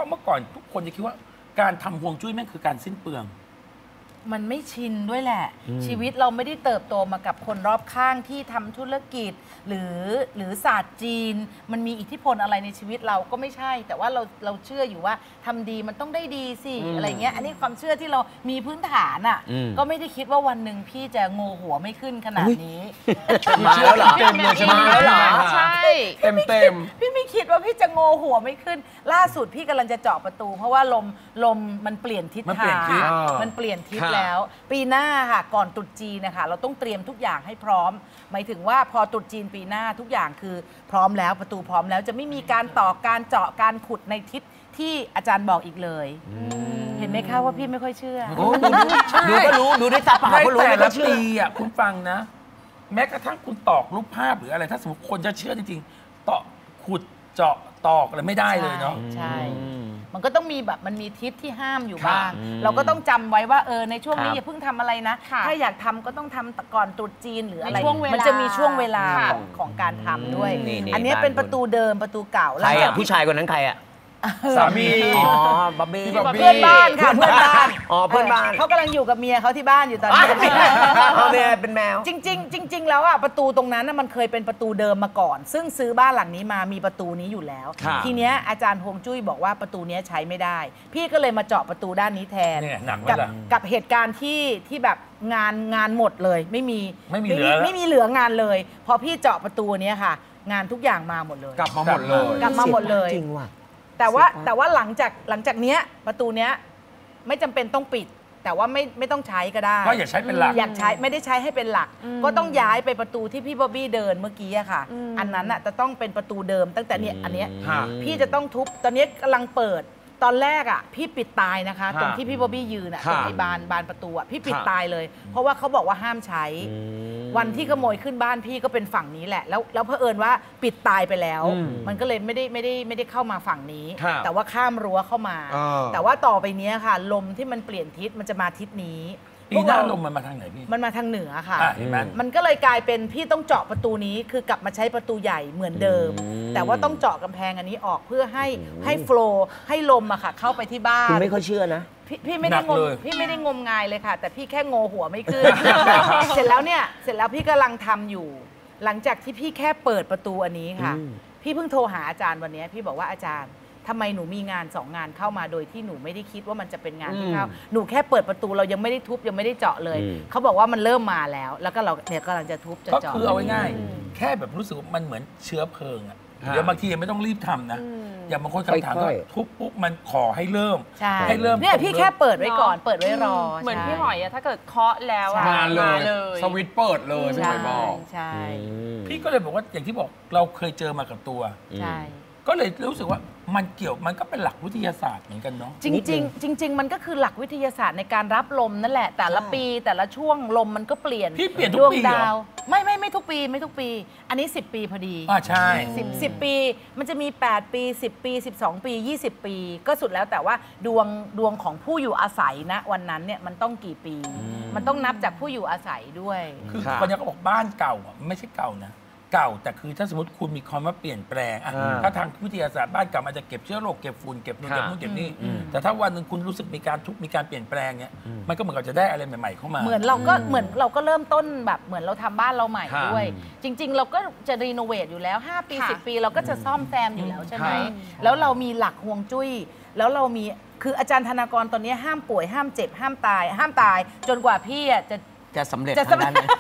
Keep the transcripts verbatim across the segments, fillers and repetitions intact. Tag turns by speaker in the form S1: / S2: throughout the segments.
S1: ะเมื่อก่อนทุกคนจะคิดว่าการทำฮวงจุ้ยแม่งคือการสิ้นเปลือง
S2: มันไม่ชินด้วยแหละชีวิตเราไม่ได้เติบโตมากับคนรอบข้างที่ทำธุรกิจหรือหรือศาสตร์จีนมันมีอิทธิพลอะไรในชีวิตเราก็ไม่ใช่ แต่ว่าเราเราเชื่ออยู่ว่าทำดีมันต้องได้ดีสิอะไรเงี้ยอันนี้ความเชื่อที่เรามีพื้นฐานอ่ะก็ไม่ได้คิดว่าวันหนึ่งพี่จะโง่หัวไม่ขึ้นขนาดนี้
S3: มาแล้วเหรอเต็มเลยใช่ไหม
S2: ใช่
S3: เต็มเต็ม
S2: พี่ไม่คิดว่าพี่จะโง่หัวไม่ขึ้นล่าสุดพี่กำลังจะเจาะประตู เพราะว่าลมลมมันเปลี่ยนทิศทางมันเปลี่ยนทิศแล้วปีหน้าค่ะก่อนตรุษจีนนะคะเราต้องเตรียมทุกอย่างให้พร้อมหมายถึงว่าพอตรุษจีนปีหน้าทุกอย่างคือพร้อมแล้วประตูพร้อมแล้วจะไม่มีการต่อการเจาะการขุดในทิศที่อาจารย์บอกอีกเลยเห็นไหมคะว่าพี่ไม่ค่อยเชื่อ
S3: ดูก็รู้ดูด้วยตาเปล่าก็รู้
S1: แต่ละปีอ่ะคุณฟังนะแม้กระทั่งคุณตอกรูปภาพหรืออะไรถ้าสมมติคนจะเชื่อจริงๆต่อขุดเจาะตอกอะไรไม่ได้เลยเนาะ
S2: ใช่มันก็ต้องมีแบบมันมีทิศที่ห้ามอยู่บ้างเราก็ต้องจำไว้ว่าเออในช่วงนี้อย่าเพิ่งทำอะไรนะถ้าอยากทำก็ต้องทำก่อนตรุษจีนหรืออะไรมันจะมีช่วงเวลาของของการทำด้วยอันนี้เป็นประตูเดิมประตูเก่า
S3: ใครอ่ะผู้ชายคนนั้นใครอ่ะ
S1: สามี
S3: อ๋อบ๊อบบี้
S2: เพื่อนบ้านค่ะเพื่อนบ้าน
S3: อ๋อเพื่อนบ้าน
S2: เขากำลังอยู่กับเมียเขาที่บ้านอยู่ตอนนี้
S3: เขาเมียเป็นแมว
S2: จริงๆจริงๆแล้วอ่ะประตูตรงนั้นมันเคยเป็นประตูเดิมมาก่อนซึ่งซื้อบ้านหลังนี้มามีประตูนี้อยู่แล้วทีเนี้ยอาจารย์ฮวงจุ้ยบอกว่าประตูนี้ใช้ไม่ได้พี่ก็เลยมาเจาะประตูด้านนี้แทนกับกับเหตุการณ์ที่ที่แบบงานงานหมดเลยไม่มี
S1: ไม่มีเหลือ
S2: ไม่มีเหลืองานเลยพอพี่เจาะประตูนี้ค่ะงานทุกอย่างมาหมดเลย
S3: กลับมาหมดเลย
S2: กลับมาหมดเลยจริงว่ะแต่ว่าแต่ว่าหลังจากหลังจากเนี้ยประตูเนี้ยไม่จำเป็นต้องปิดแต่ว่าไม่ไม่ต้องใช้ก็ได้
S1: ก็อย่าใช้เป็นหลัก
S2: อยากใช้ไม่ได้ใช้ให้เป็นหลักก็ต้องย้ายไปประตูที่พี่บ๊อบบี้เดินเมื่อกี้อะค่ะอันนั้นอะจะต้องเป็นประตูเดิมตั้งแต่เนี่ยอันเนี้ยพี่จะต้องทุบตอนนี้กำลังเปิดตอนแรกอ่ะพี่ปิดตายนะคะตรงที่พี่บ๊อบบี้ยืนอ่ะตรงที่บานบานประตูอ่ะพี่ปิดตายเลยเพราะว่าเขาบอกว่าห้ามใช้วันที่ขโมยขึ้นบ้านพี่ก็เป็นฝั่งนี้แหละแล้วแล้วเผอิญว่าปิดตายไปแล้วมันก็เลยไม่ได้ไม่ได้ไม่ได้เข้ามาฝั่งนี้แต่ว่าข้ามรั้วเข้ามาแต่ว่าต่อไปนี้ค่ะลมที่มันเปลี่ยนทิศมันจะมาทิศนี้
S1: ปีหน้าลมมันมาทางไหนพี่
S2: มันมาทางเหนือค่ะมันก็เลยกลายเป็นพี่ต้องเจาะประตูนี้คือกลับมาใช้ประตูใหญ่เหมือนเดิมแต่ว่าต้องเจาะกำแพงอันนี้ออกเพื่อให้ให้โฟลว์ให้ลมอะค่ะเข้าไปที่บ้าน
S3: คุณไม่ค่อยเชื่อนะ
S2: พี่พี่ไม่ได้งมพี่ไม่ได้งมงายเลยค่ะแต่พี่แค่โงหัวไม่ขึ้นเสร็จแล้วเนี่ยเสร็จแล้วพี่กำลังทำอยู่หลังจากที่พี่แค่เปิดประตูอันนี้ค่ะพี่เพิ่งโทรหาอาจารย์วันนี้พี่บอกว่าอาจารย์ทำไมหนูมีงานสองงานเข้ามาโดยที่หนูไม่ได้คิดว่ามันจะเป็นงานที่เข้าหนูแค่เปิดประตูเรายังไม่ได้ทุบยังไม่ได้เจาะเลยเขาบอกว่ามันเริ่มมาแล้วแล้วก็เราเนี่ยกำลังจะทุบจะเจาะ
S1: ก็คือเอาง่ายๆแค่แบบรู้สึกมันเหมือนเชื้อเพลิงอะเดี๋ยวบางทียังไม่ต้องรีบทำนะอย่างบางคนคำถามว่าทุบปุ๊บมันขอให้เริ่มให้เริ่ม
S2: เนี่ยพี่แค่เปิดไว้ก่อนเปิดไว้รอ
S4: เหมือนพี่หอยอะถ้าเกิดเคาะแล้ว
S3: มาเลยสวิตช์เปิดเลยพี่หอยบอก
S2: ใช่
S1: พี่ก็เลยบอกว่าอย่างที่บอกเราเคยเจอมากับตัว
S2: ใช่
S1: ก็เลยรู้สึกว่ามันเกี่ยวมันก็เป็นหลักวิทยาศาสตร์เหมือนกันเนาะ
S2: จริงๆจริงๆมันก็คือหลักวิทยาศาสตร์ในการรับลมนั่นแหละแต่ละปีแต่ละช่วงลมมันก็เปลี่ยน
S1: พี่เปลี่ยนทุกปีเหรอ
S2: ไม่ไม่ไม่ทุกปีไม่ทุกปีอันนี้สิบปีพอดี
S1: อ่าใช่
S2: สิบ สิบปีมันจะมีแปดปีสิบปีสิบสองปียี่สิบปีก็สุดแล้วแต่ว่าดวงดวงของผู้อยู่อาศัยนะวันนั้นเนี่ยมันต้องกี่ปีมันต้องนับจากผู้อยู่อาศัยด้วย
S1: คือคนนี้เขาบอกบ้านเก่าไม่ใช่เก่านะเก่าแต่คือถ้าสมมติคุณมีความว่าเปลี่ยนแปลงอะถ้าทางวิทยาศาสตร์บ้านเก่ามันจะเก็บเชื้อโรคเก็บฝุ่นเก็บนู่นเก็บนู่นเก็บนี่แต่ถ้าวันหนึ่งคุณรู้สึกมีการทุบมีการเปลี่ยนแปลงเนี่ยมันก็เหมือนกับจะได้อะไรใหม่ๆเข้ามา
S2: เหมือนเราก็เหมือนเราก็เริ่มต้นแบบเหมือนเราทำบ้านเราใหม่ด้วยจริงๆเราก็จะรีโนเวทอยู่แล้วห้าปีสิบปีเราก็จะซ่อมแซมอยู่แล้วใช่ไหมแล้วเรามีหลักฮวงจุ้ยแล้วเรามีคืออาจารย์ธนากรตอนนี้ห้ามป่วยห้ามเจ็บห้ามตายห้ามตายจนกว่าพี่จะ
S3: จะสำเร็จ
S2: ทางด้านนี้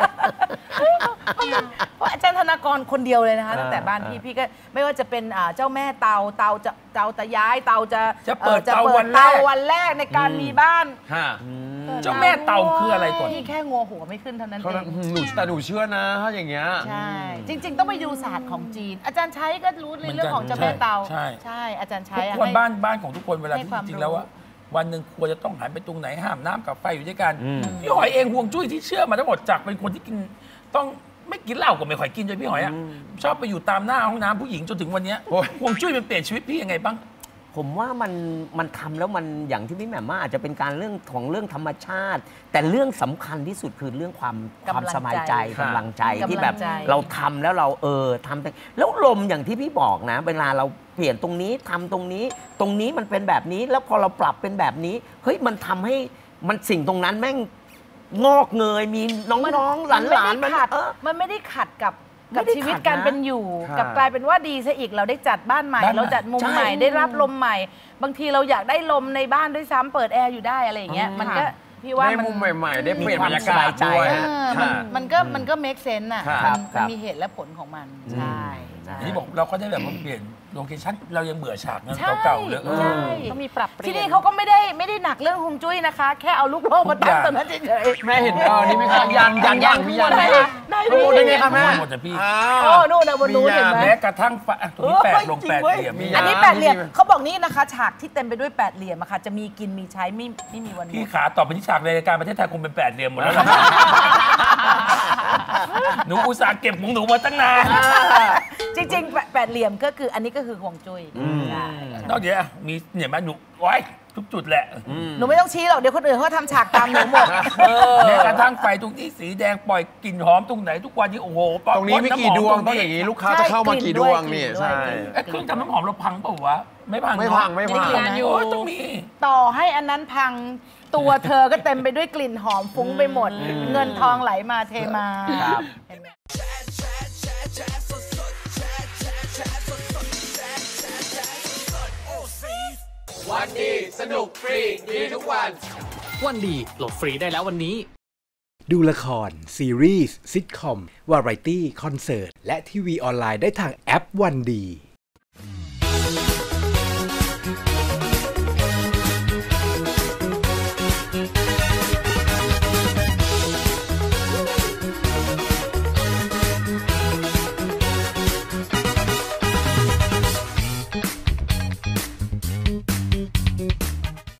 S2: เพราะอาจารย์ธนากรคนเดียวเลยนะคะตั้งแต่บ้านพี่พี่ก็ไม่ว่าจะเป็นเจ้าแม่เตาเตาจะเตาจะย้ายเตาจะ
S1: จะเปิดเตา
S2: วันแรกในการมีบ้าน
S1: เจ้าแม่เตาคืออะไรก่อน
S2: พี่แค่งัวหัวไม่ขึ้นเท่านั้นเอง
S3: หนูแต่หนูเชื่อนะถ้าอย่างเงี้ย
S2: ใช่จริงๆต้องไปดูศาสตร์ของจีนอาจารย์ใช้ก็รู้ในเรื่องของเจ้าแม่เตาใช่ใช่อาจารย์ใช้
S1: ทุกคนบ้านบ้านของทุกคนเวลาที่จริงแล้วว่าวันหนึ่งควรจะต้องหันไปตรงไหนห้ามน้ำกับไฟอยู่ด้วยกันพี่หอยเองห่วงจุ้ยที่เชื่อมาทั้งหมดจากเป็นคนที่กินต้องไม่กินเหล้าก็ไม่ค่อยกินจนพี่หอยอ่ะชอบไปอยู่ตามหน้าห้องน้ำผู้หญิงจนถึงวันนี้ห่วงจุ้ยมันเปลี่ยนชีวิตพี่ยังไงบ้าง
S5: ผมว่ามันมันทำแล้วมันอย่างที่พี่แหม่มว่าอาจจะเป็นการเรื่องของเรื่องธรรมชาติ แต่เรื่องสำคัญที่สุดคือเรื่องความความสบายใจกำลังใจที่แบบเราทำแล้วเราเออทำแล้วลมอย่างที่พี่บอกนะเวลาเราเปลี่ยนตรงนี้ทำตรงนี้ตรงนี้มันเป็นแบบนี้แล้วพอเราปรับเป็นแบบนี้เฮ้ยมันทำให้มันสิ่งตรงนั้นแม่งงอกเงยมีน้องๆหลานๆ
S2: มันไม่ได้ขัดมันไม่ได้ขัดกับกับชีวิตการเป็นอยู่กับกลายเป็นว่าดีซะอีกเราได้จัดบ้านใหม่เราจัดมุมใหม่ได้รับลมใหม่ บางทีเราอยากได้ลมในบ้านด้วยซ้ำเปิดแอร์อยู่ได้อะไรอย่างเงี้ยมันก็พี่ว่า
S3: ได้มุมใหม่ๆได้เปลี่ยนบรรยากาศด้วย
S2: มันก็มันก็เมคเซนส์อ่ะมันมีเหตุและผลของมันใช่
S1: ที่บอกเราก็ได้แบบว่าเปลี่ยนโลเคชั่นเรายังเบื่อฉากนั้นเก่าๆเลย
S4: ก็มีปรับเปลี่ยน
S2: ที่นี่เขาก็ไม่ได้ไม่ได้หนักเรื่องฮวงจุ้ยนะคะแค่เอาลูกโลกมาตั้งตรงนั้นเฉย
S3: ๆแม่เห็นเออนี่ไหมคะยันยันยันมียันไหมคะ
S2: ได้
S3: ได้ไงคะแม่
S1: หมดแต่พี่
S2: โอ้นู่นนะบนนู้นเห็นไหม
S1: แม้กระทั่งตรงนี้แปดลงแปดเหลี่ยม
S2: อันนี้แปดเหลี่ยมเขาบอกนี่นะคะฉากที่เต็มไปด้วยแปดเหลี่ยมอะค่ะจะมีกินมีใช้ไม่ไม่มีวัน
S1: พี่ขาต่อไปที่ฉากในรายการประเทศไทยคงเป็นแปดเหลี่ยมหมดแล้วหนูอุตส่าห์เก็บของหนูมาตั้งนาน
S2: จริงๆแปดเหลี่ยมก็คืออันนี้ก็คือฮวงจุ้ย
S1: นอกจากมีเนี่ยมาหนูไว้ทุกจุดแหละ
S2: หนูไม่ต้องชี้หรอกเดี๋ยวคนอื่นเขาทำฉากตามหนูหมด
S1: แม้กระทั่งไฟตรงนี้สีแดงปล่อยกลิ่นหอมตรงไหนทุกวันนี้โอ้โห
S3: ตรงนี้มีกี่ดวงต้องอย่างนี้ลูกค้าจะเข้ามากี่ดวงนี่ใช่
S1: เครื่องทำน้ำหอมเราพังเปล่าวะไม่พัง
S3: ไม่พังไม่พัง
S1: อยู่ต้องมี
S2: ต่อให้อันนั้นพังตัวเธอก็เต็มไปด้วยกลิ่นหอมฟุ้งไปหมดเงินทองไหลมาเทมา
S6: วันดีสนุกฟรีดีทุกวัน
S7: วันดีโหลดฟรีได้แล้ววันนี้
S8: ดูละครซีรีส์ซิทคอมวาไรตี้คอนเสิร์ตและทีวีออนไลน์ได้ทางแอปวันดี